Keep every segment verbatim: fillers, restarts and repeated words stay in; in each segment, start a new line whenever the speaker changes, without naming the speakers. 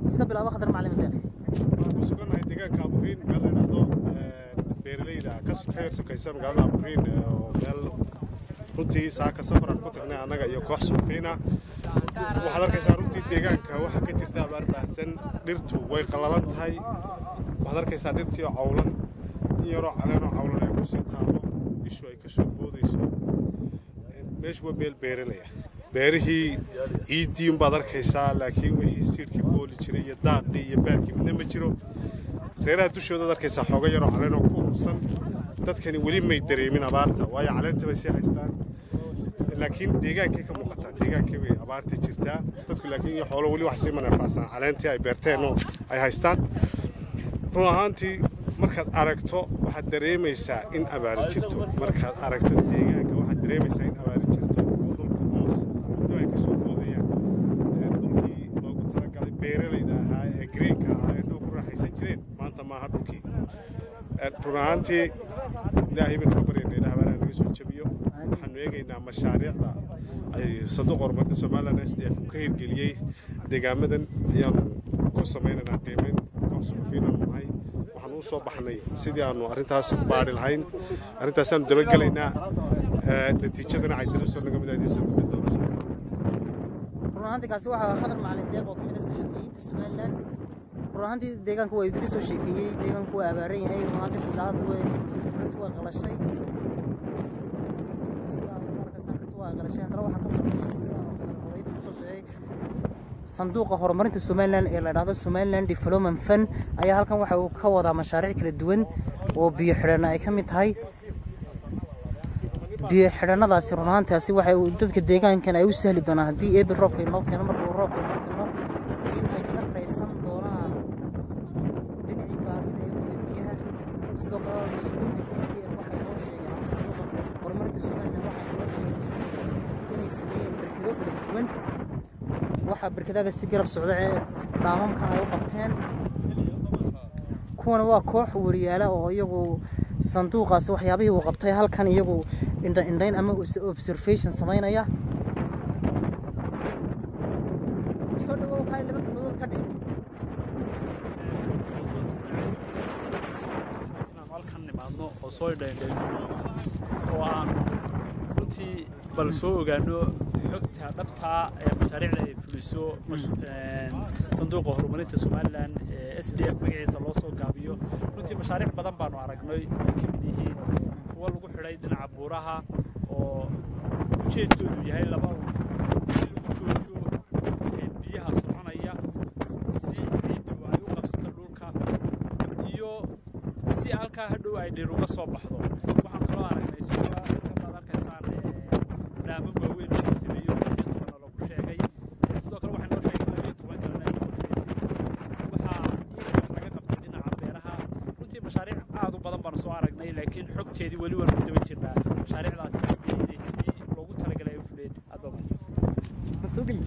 iska bilaabo khadar macallin deeq
ku suganahay deegaanka Aburiin meel la yiraahdo beeraleyda ka sokaysan magaalada Aburiin oo meel runtii saaka safar ku tagnay anaga iyo koox suufiina waxaad arkaysaa runtii deegaanka waxa ka jirta abaar baahsan dhirtu way qalalan tahay waxaad arkaysaa dhirtii oo cawlan yaro caleen oo cawlan ay ku sii taalo ishu ay ka soo boodayso meeshu waa meel beeraley ah beerihii ciidii baad arkaysaa laakiin wixii siirkii gooli jiray iyo daaqii iyo baadkii midna ma jiro reeraha dushooda arkaysaa xooga yaro caleen oo ku ursan dadkani weli may dareemin abaarta waayo caleenta bay sii haystaan laakiin deegaankay ka muuqataa deegaankay way abaarta jirtaa dadku laakiin iyo xoolo weli wax sii manafacsan caleentii ay beerteen oo ay haystaan run ahaantii markaad aragto waxaad dareemaysaa in abaari jirto markaad aragto deegaanka waxaad dareemaysaa in abaari jirto oo dhulka hoos weli ay kasoo boodayaan dhulkii loogu talagalay beeralayda ahaa ee greenka ahaa ee dhul ku raaxaysan jireen maanta maaha dhulkii run ahaantii ilaahay baynu ka baryaynaa ilaah baa naga soo jabiyo waxaanu eegaynaa mashaariicda ay sanduuqa horumarinta Somaliland S D F ka hirgeliyay deegaamadan ayaanu ku sameynaynaa qiimeyn koox suufiina nahay waxaan u soo baxnay sidii aanu arrintaas u baari lahayn arrintaas aanu dabagalaynaa natiijadana ay diruusan naga mid ah soo gudbin doonaa
run ahaantii kaasi waxa khadar macallin deeq oo kamid ah saxafiyiinta Somaliland run ahaantii deegaanku way idinka soo sheekeeyay deegaanku waa abaaran yahay run ahaantii filaantu way dhirtu way qalashay sida markaas dhirtu way qalashay hadana waxa ka soo horeyda ku soo sheegay sanduuqa horumarinta Somaliland ee la yiraahdo Somaliland Development Fund ayaa halkan waxa uu ka wadaa mashaariic kala duwan oo biyo xidhan ay kamid tahay biyo xidhanadaasi run ahaantaasi waxa uu dadka deegaankan ay u sahli doonaan hadii eeb roobka inoo keeno marka uu roobka inoo keeno in ay ka raysan doonaan dhinacii baahida ee biyaha sidoo kale mas'uuliyiinta S D F waxa inoo sheegeen sanduuqa horumarinta Somaliland waxa inoo sheegeen inay sameeyeen barkado kala duwan waxa barkadaga si garab socda ee dhaamamkan ay u qabteen kuwana waa koox wariyaala oo iyagu sanduuqaas waxyaabihii uu qabtay halkan iyagu indha indhayn ama observation sameynaya soo dhawow kay laba kalmood ka dhig
halkan nimaadno oo soo dhayn oo aan runtii bal soo ogaano xogta dhabta ee mashaariicda ay fuliso sanduuqa horumarinta Somaliland ee S D F magaciisa loo soo gaabiyo runtii mashaariic badan baanu aragnay kamid yihiin kuwa lagu xidhay dhinaca buuraha oo ujeedkoodu yahay laba lagu joojo biyaha soconaya si ciiddu ay u qabsato dhulka iyo si halkaa hadhow ay dhir uga soo baxdo waxaan kaloo aragnay suuqa baad arkaysaan dhaamo waaweyn oo sameeyo toban lagu sheegay sidoo kale waxaan noo sheegay toban kalena ay qorsheysay waxa laga qabtay dhinaca beeraha runtii mashaariic aad u badan baan soo aragnay laakiin xogteedii wali waan ku daba jirnaa mashaariicdaas inay sidii loogu talagalay u fuleen aad baa masan masuuqi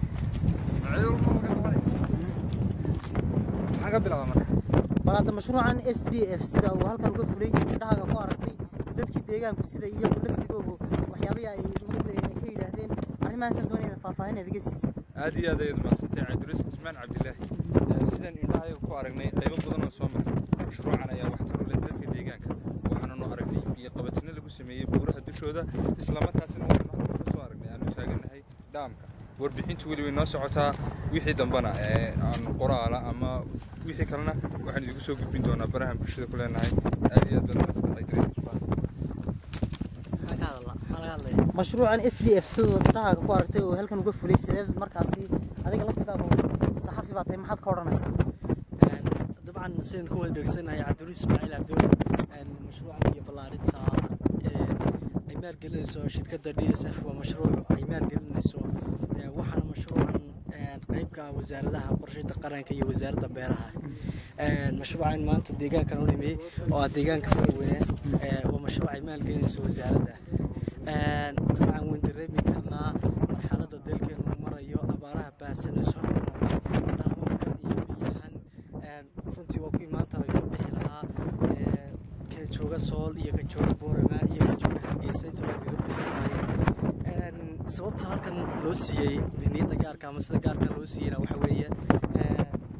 xaga bilaabay marka
balada mashruucan S D F sida uu halkan uga fulay indhahaaga ku aragtay dadkii deegaanku sida iyagu laftigoodu waxyaabaha ay ka yiraahdeen arrimahaas doonayna faahfaahin idiga siisay
aad iyo aad ayuu maasantay Cabdiruus Ismaan Cabdilaahi sidan indhahaaga ku aragnay qaybo badan oo soo martay mashruucan ayaa wax tar u leh dadka deegaanka waxaana noo aragnay iyo qabatina lagu sameeyay buuraha dushooda isla markaasina waxaan ku soo aragnay aanu taaganahay dhaamka warbixintu wali way noo socotaa wixii dambana ee aan qoraala ama wixii kalena waxaan idinku soo gudbin doonaa baraha bulshada ku leenahay aad iyo aad baan
mashruucan S D F sidoo dadkaaga ku aragtay oo halkan uga fulay sidee markaasi adiga laftigaaga saxafi baad tahay maxaad ka oranaysaa
dabcan sidaan ku wada dhegsanahay Cabdiruus Ismaaciil Cabdiruus mashruucan iyo ballaarinta ay maalgelinayso shirkadda D S F waa mashruuc ay maalgelinayso waxaana mashruucan qaybka wasaaradaha qorsheynta qaranka iyo wasaaradda beeraha mashruucan maanta deegaanka loo nimay oo deegaanka Farweyn waa mashruuc ay maalgelinayso wasaaradda طبعا وين دريمي كنا مرحلة الدلك الممرية أبارها باسنة سنة لا ممكن يبيهن runtii waa ku imaan taray bixinaha ee ka jooga sool iyo ka jooga boorama iyo ka jooga hargeysa inta laga bixinayo sababta halkan loo siiyay minida gaarka ama sida gaarka loo siiyay waxa weeye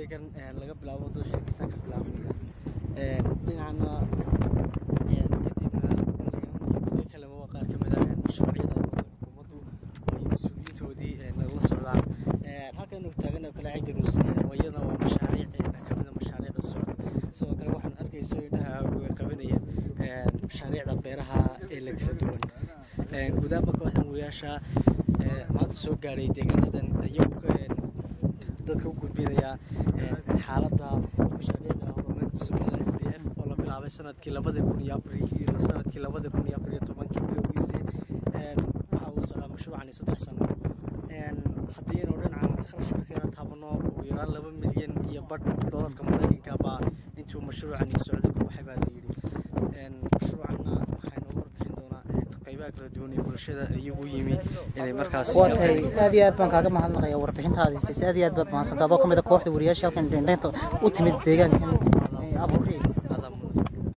xilligan laga bilaabo wadada xilkiisa ka bilaabmaya dhinacna kadibna balligan kalema waa qaar ka mid ah mashruucyada xukuumaddu ay mas-uuliyiintoodii la socdaan halkan taagana kale Caydarus iyadana waa mashaariic ka mid ah mashaariicda socda sidoo kale waxaan arkayso indhaha way qabanayeen mashaariicda beeraha ee la kala duwan gudaha kooxdan wariyaasha maanta soo gaaray deegaanadan iyagu dadka u gudbinaya xaaladda mashaariicda horumarinta Soomaaliya S D F oo la bilaabay sanadkii labada kun iyo afar iyo sanadkii labada kun iyo afar iyo tobankii bilowgiisii waxa uu socdaa mashruucan saddex sano haddii aynu dhinaca kharashka keena taabano ugu yaraan laba milyan iyo badh doolarka Mareykanka baa intuu mashruucan socday ku baxay baa la yidhi mashruucanna waxaynu warbixin doonaa qaybaha kala duwan ee bulshada iyagu yimi inay markaas
aad iyo aad baan kaaga mahadnaqayaa warbixintaadii siisa aad iyo aad baad mahadsantahay adoo ka mid ah kooxda wariyaasha halkan dheendheenta u timid deegaankan Abuurey